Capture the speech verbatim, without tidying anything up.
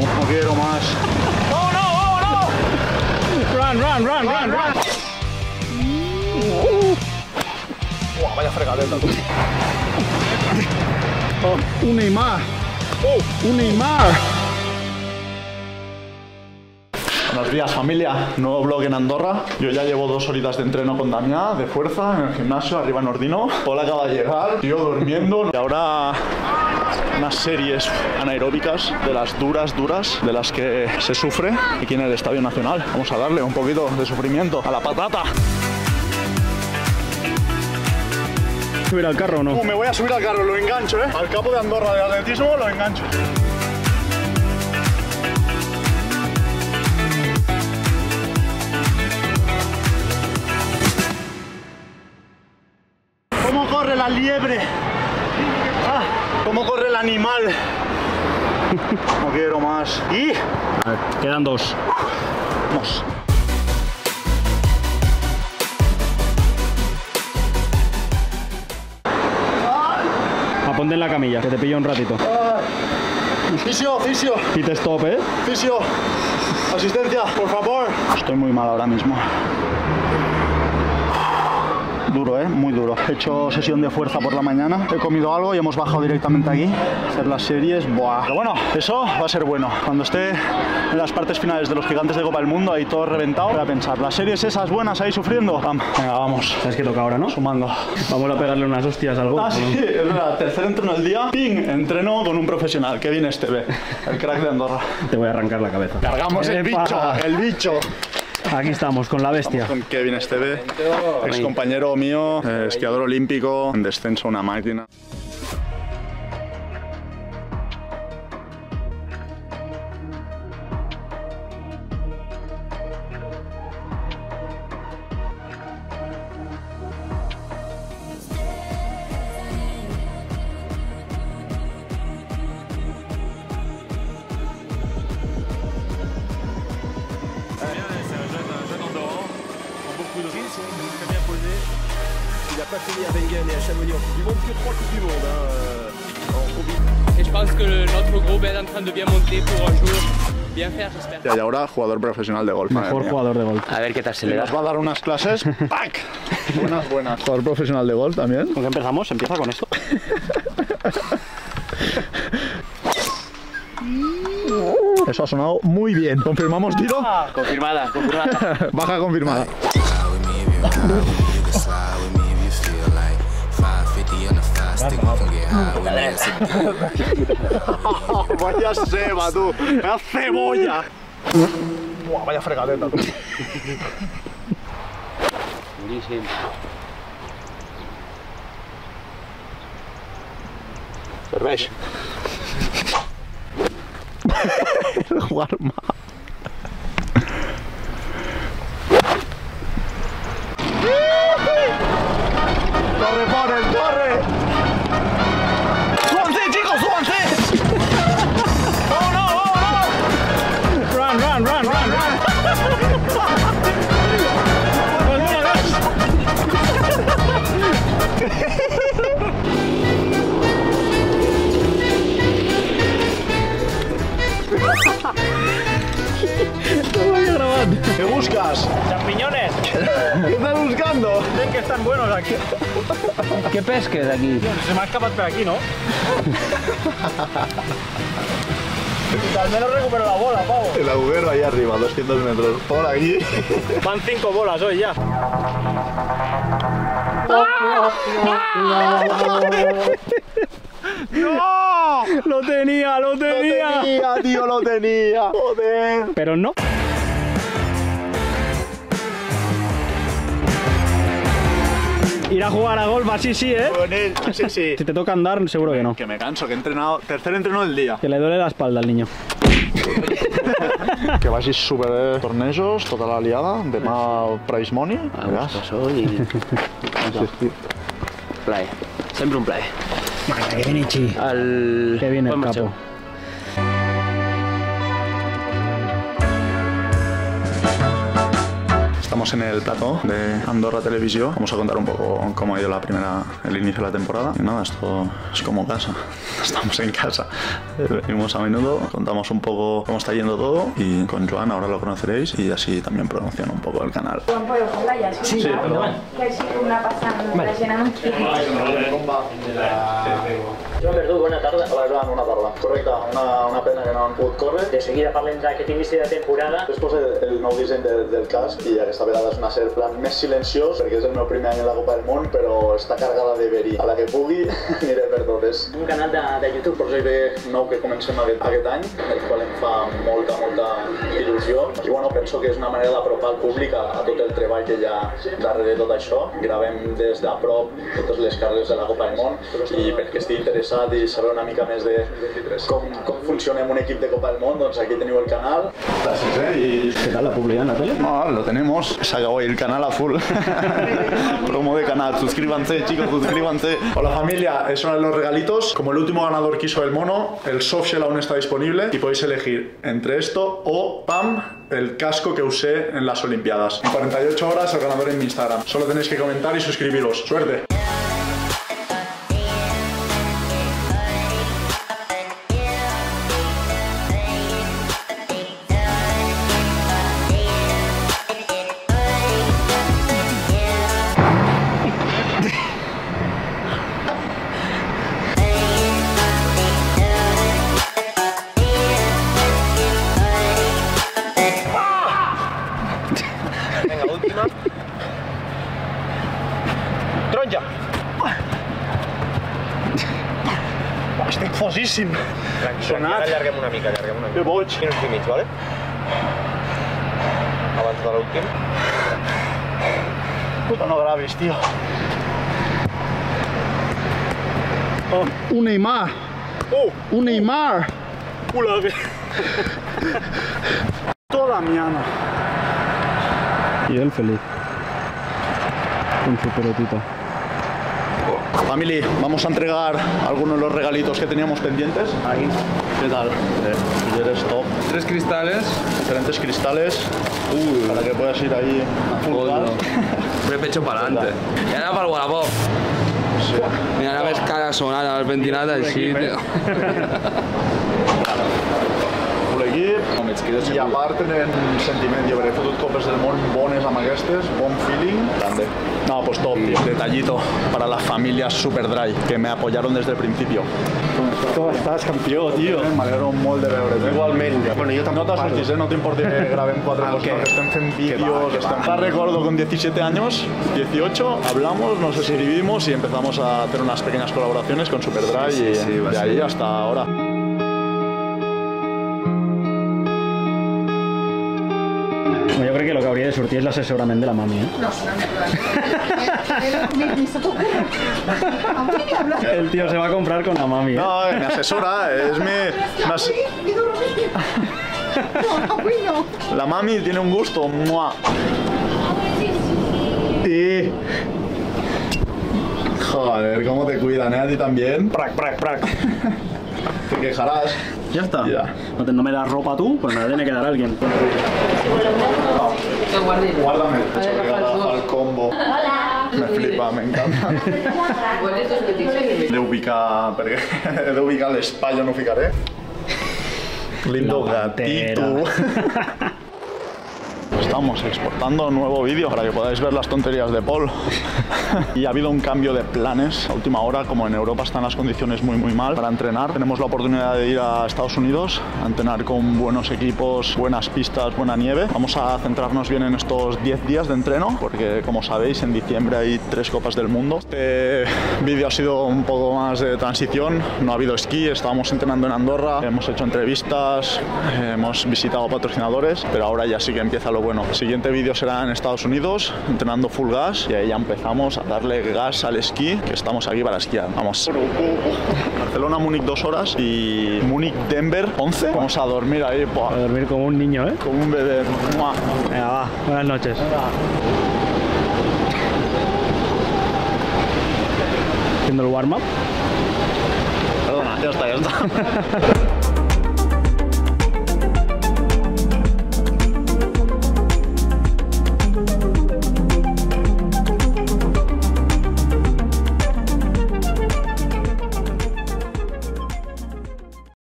no quiero más. ¡No, no, no, no! Run, run, run, run, run. Buah, vaya fregadeta, tú. Oh, un Neymar. Oh, un Neymar. Buenos días, familia. Nuevo vlog en Andorra. Yo ya llevo dos horitas de entreno con Damián, de fuerza, en el gimnasio, arriba en Ordino. Paul acaba de llegar, yo durmiendo. Y ahora unas series anaeróbicas de las duras, duras, de las que se sufre aquí en el Estadio Nacional. Vamos a darle un poquito de sufrimiento a la patata. ¿Subir al carro o no? Uh, me voy a subir al carro, lo engancho, ¿eh? Al capo de Andorra de atletismo lo engancho. ¿Cómo corre la liebre? Ah, ¿cómo corre el animal? No quiero más. Y... A ver, quedan dos. Vamos. A ponte en la camilla, que te pillo un ratito. Fisio, fisio, Pit stop, ¿eh? fisio. Asistencia, por favor. Estoy muy mal ahora mismo. Duro, ¿eh? Muy duro. He hecho sesión de fuerza por la mañana, he comido algo y hemos bajado directamente aquí a hacer las series. Buah. Pero bueno, eso va a ser bueno. Cuando esté en las partes finales de los gigantes de Copa del Mundo, ahí todo reventado, voy a pensar, las series esas buenas ahí sufriendo. Vamos, venga, vamos. ¿Sabes qué toca ahora, no? Sumando. Vamos a pegarle unas hostias al golf. Ah, sí, es verdad. Tercer entreno del día. Ping, entreno con un profesional. Kevin Esteve, el crack de Andorra. Te voy a arrancar la cabeza. Cargamos el ¡Epa! bicho, el bicho. Aquí estamos, con la bestia. Estamos con Kevin Esteve, ex compañero mío, eh, esquiador olímpico, en descenso una máquina. Très bien posé. Il n'a pas fini à Wengen et à Chamonix en Coupe du Monde, que trois Coupes du Monde hein, en combi. Et je pense que le, notre groupe est en train de bien monter pour un jour bien faire, j'espère. Y ahora jugador profesional de golf. Mejor jugador de golf. A ver qué tal se le Y da. nos va a dar unas clases. ¡Pac! Buenas, buenas. Jugador profesional de golf también. ¿Con qué empezamos? Empieza con esto. Eso ha sonado muy bien. ¿Confirmamos tiro? Confirmada, confirmada. Baja confirmada. Vaya seba, tú. Vaya cebolla. Buah, vaya fregadeta, tú. Buenísimo. Serveix. El Guarma. ¡Corre, Forel, corre! ¡Súbanse, chicos, súbanse! ¡Oh, no, oh, no! Run, run, run, run, run. ¿Qué buscas? ¡Champiñones! ¿Qué estás buscando? Ven que están buenos aquí. ¿Qué pesques aquí? Se me ha escapado por aquí, ¿no? Al menos recupero la bola, pavo. El agujero ahí arriba, doscientos metros. Por aquí. Van cinco bolas hoy ya. ¡No! Lo tenía, lo Lo tenía. tenía, tío, lo tenía. Joder. Pero no. Ir a jugar a golf así sí, ¿eh? Con él. Sí, sí. Si te toca andar, seguro que no. Que me canso, que he entrenado. Tercer entreno del día. Que le duele la espalda al niño. Que vagis super eh, tornejos, tota la liada. Demà prize money. A gusto soy. Sí, sí. Plaer. Sempre un plaer. Venga, que viene Chi. El... Que viene el Bon capo. marxeu. Estamos en el plató de Andorra Televisión. Vamos a contar un poco cómo ha ido la primera, el inicio de la temporada. Y nada, esto es como casa. Estamos en casa. Venimos a menudo, contamos un poco cómo está yendo todo. Y con Joan, ahora lo conoceréis, y así también promociono un poco el canal. Joan, puedo hablar ya, sí, Sí, perdón. Que ha sido una pasada, la llenamos aquí. Joan Verdú, bona tarda. Hola, Joan, una tarda. Correcte, una, una pena que no han pogut córrer. De seguida parlem d'aquest inici de temporada. Després el, el nou disseny del, del casc, i aquesta vegada és una ser plan més silenciós, perquè és el meu primer any en la Copa del Món, però està carregada de verí. A la que pugui, aniré per totes. Un canal de, de YouTube. Projecte nou que comencem aquest, aquest any, el qual em fa molta, molta il·lusió. I bueno, penso que és una manera d'apropar al públic a, a tot el treball que hi ha darrere de tot això. Gravem des de prop totes les carreres de la Copa del Món, i perquè estigui interessat i saber una mica més de com, com funciona un equip de Copa del Món, doncs aquí teniu el canal. Gràcies, eh? Y... ¿Qué tal la publicidad en la tele? No, lo tenemos. Se acabó el canal a full. Promo de canal. Suscríbanse, chicos, suscríbanse. Hola familia, esos son los regalitos. Como el último ganador quiso el mono, el softshell aún está disponible y podéis elegir entre esto o ¡pam! El casco que usé en las Olimpiadas. En cuarenta y ocho horas el ganador en mi Instagram. Solo tenéis que comentar y suscribiros. ¡Suerte! Venga, última. Taronja! Estic fosíssim. Tranquil, allarguem una mica, allarguem una mica. Que boig. Minuts i mig, vale? Abans de l'últim. Puta, no gravis, tío. Oh, un Neymar. Oh, Un Neymar. pula, que... Toda mañana. Y él feliz. Con su pelotita. Family, vamos a entregar algunos de los regalitos que teníamos pendientes. Ahí. ¿Qué tal? Eh, eres top. Tres cristales. Diferentes cristales. Uy, para que puedas ir ahí a full gas. Me pecho para adelante. Y ahora para el Wallapop. Sí. Mira, ara ves cara sonant a les ventinades així, tio. Full equip. I a part tenen sentiment, jo, perquè he fotut copes del món bones amb aquestes, bon feeling. Grande. No, pues top, tío. Detallito para las familias Super Dry, que me apoyaron desde el principio. ¿Cómo estás, campeón, tío? Me alegro molt de veure't, eh? Igualment. Bueno, jo No tampoc t'asustis, eh? No t'importi que grabem quatre coses, que estem fent vídeos, estem... La recuerdo con diecisiete años, dieciocho, hablamos, nos escribimos y empezamos a hacer unas pequeñas colaboraciones con Super Dry, Sí, y sí, va de a ahí ser. hasta ahora. Bueno, yo creo que lo que habría de sortir es l'assessorament de la mami, ¿eh? No, no me ni se te ocurre. A mí me hablas. El tío se va a comprar con la mami, ¿eh? No, eh, me asesora, es mi... me as- Y dormir. No, avui no. La mami tiene un gusto, ¡mua! Y... Joder, cómo te cuidan, ¿eh? A ti también. Prac, prac, prac. Te quejarás. Ya está. Ya. No, te- no me das ropa tú, pues me la tiene que dar alguien. Guárdame, eso que gana al combo. Hola. Me flipa, me encanta. He d'ubicar, perquè he d'ubicar l'espai on ho ficaré. Lindo La pantera. gatito. Estamos exportando un nuevo vídeo para que podáis ver las tonterías de Paul. Y ha habido un cambio de planes a última hora, como en Europa están las condiciones muy muy mal para entrenar. Tenemos la oportunidad de ir a Estados Unidos a entrenar con buenos equipos, buenas pistas, buena nieve. Vamos a centrarnos bien en estos diez días de entreno, porque como sabéis en diciembre hay tres Copas del Mundo. Este vídeo ha sido un poco más de transición, no ha habido esquí, estábamos entrenando en Andorra, hemos hecho entrevistas, hemos visitado patrocinadores, pero ahora ya sí que empieza lo bueno. El siguiente vídeo será en Estados Unidos, entrenando full gas, y ahí ya empezamos a darle gas al esquí, que estamos aquí para esquiar. Vamos. Barcelona, Múnich dos horas y Múnich, Denver once. Vamos a dormir ahí, ¡buah! A dormir como un niño, ¿eh? Como un bebé. ¡Mua! Venga, va. Buenas noches. Haciendo el warm-up. Perdona, ya está, ya está.